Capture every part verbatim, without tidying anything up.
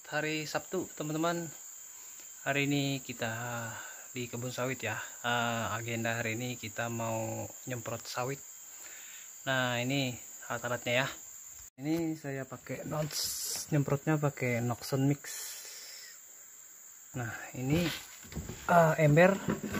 hari Sabtu, teman-teman. Hari ini kita di kebun sawit ya. uh, Agenda hari ini kita mau nyemprot sawit. Nah, ini alat-alatnya ya. Ini saya pakai Nox, nyemprotnya pakai Noxon Mix. Nah, ini uh, ember.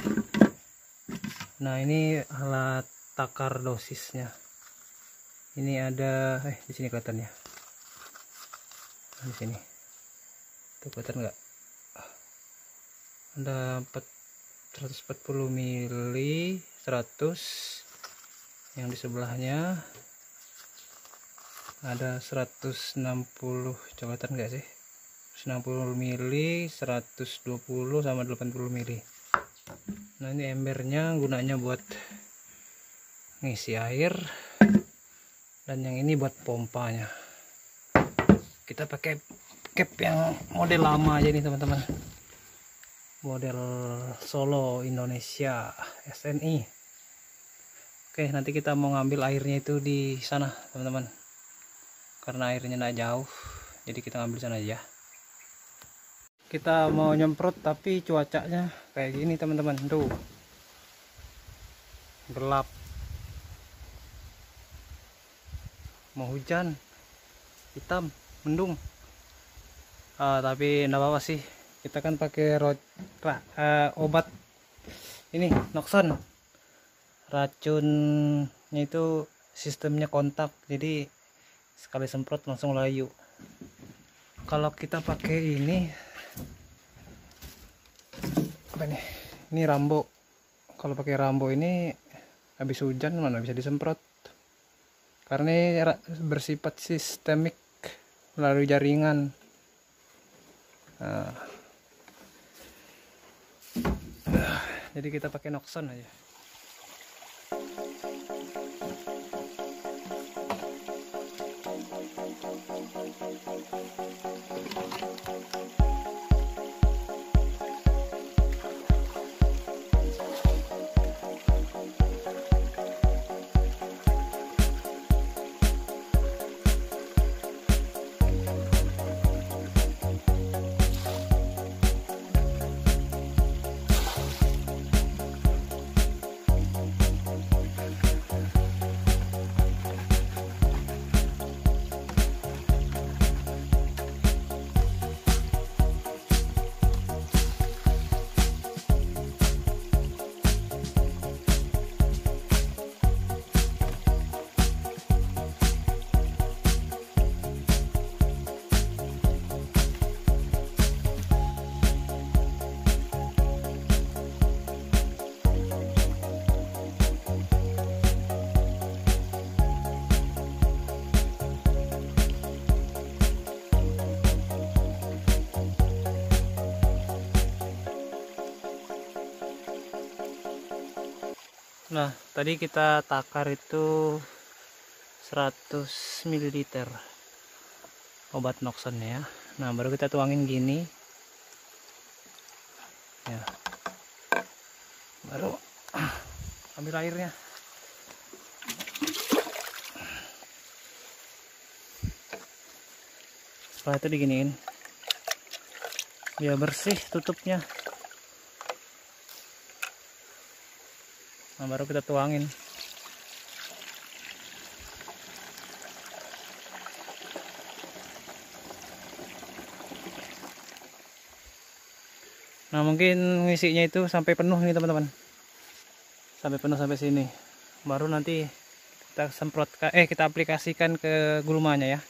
Nah, ini alat takar dosisnya. Ini ada eh di sini kelihatan ya. Di sini tuh kelihatan nggak? Ada seratus empat puluh mili, seratus. Yang di sebelahnya ada seratus enam puluh, coba kelihatan nggak sih? seratus enam puluh mili, seratus dua puluh sama delapan puluh mili. Nah, ini embernya gunanya buat ngisi air, dan yang ini buat pompanya. Kita pakai cap yang model lama aja nih, teman-teman. Model Solo Indonesia S N I. Oke, nanti kita mau ngambil airnya itu di sana, teman-teman. Karena airnya nggak jauh, jadi kita ngambil sana aja. Kita mau nyemprot tapi cuacanya kayak gini, teman-teman. Tuh, gelap, mau hujan, hitam, mendung. Uh, tapi enggak apa-apa sih, kita kan pakai uh, obat ini Noxon. Racunnya itu sistemnya kontak, jadi sekali semprot langsung layu. Kalau kita pakai ini apa nih, ini Rambo. Kalau pakai Rambo ini habis hujan mana bisa disemprot, karena ini bersifat sistemik melalui jaringan. Nah, jadi kita pakai Noxon aja. Nah, tadi kita takar itu seratus mililiter obat Noxon ya. Nah, baru kita tuangin gini ya, baru ambil airnya. Setelah itu diginiin biar bersih tutupnya. Nah, baru kita tuangin. Nah, mungkin ngisinya itu sampai penuh nih, teman-teman. Sampai penuh sampai sini. Baru nanti kita semprot eh kita aplikasikan ke gulmanya ya.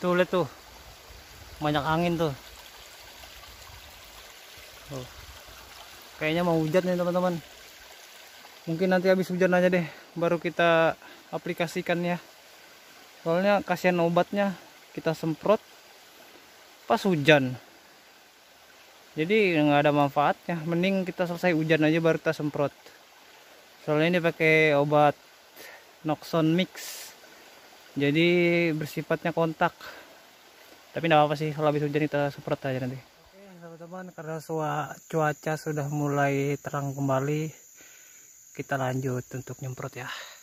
Tuh lihat tuh, banyak angin tuh. Tuh. Kayaknya mau hujan nih teman-teman. Mungkin nanti habis hujan aja deh baru kita aplikasikan ya. Soalnya kasihan obatnya kita semprot pas hujan. Jadi nggak ada manfaatnya. Mending kita selesai hujan aja baru kita semprot. Soalnya ini pakai obat Noxon Mix. Jadi bersifatnya kontak. Tapi tidak apa-apa sih, kalau habis hujan kita semprot aja nanti. Oke teman-teman, karena cuaca sudah mulai terang kembali, kita lanjut untuk nyemprot ya.